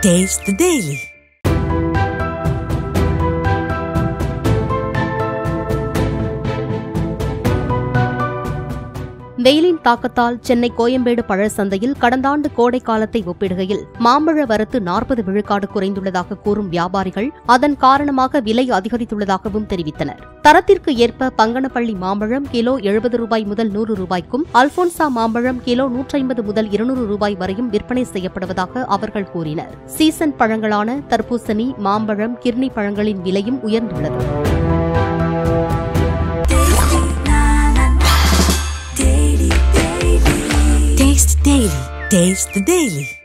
Taste the Daily. வெயிலின் தாக்கத்தால் சென்னை கோயம்பேடு பழ சந்தையில் கடந்த ஆண்டு கோடை காலத்தை ஒப்பிடுகையில் மாம்பழ வரத்து 40 விழுக்காடு குறைந்துள்ளதாக கூறும் வியாபாரிகள் அதன் காரணமாக விலை அதிகரித்துள்ளதாகவும் தெரிவித்தனர். தரத்திற்கு ஏற்ப பங்கனப்பள்ளி மாம்பழம் கிலோ 70 ரூபாய் முதல் 100 ரூபாய்க்கும், அல்போன்சா மாம்பழம் கிலோ 150 முதல் 200 ரூபாய் வரையும் விற்பனை செய்யப்படுவதாக அவர்கள் கூறினர். சீசன் பழங்களான தர்பூசணி, மாம்பழம், கிர்னி பழங்களின் விலையும் உயர்ந்துள்ளது. Taste the Daily.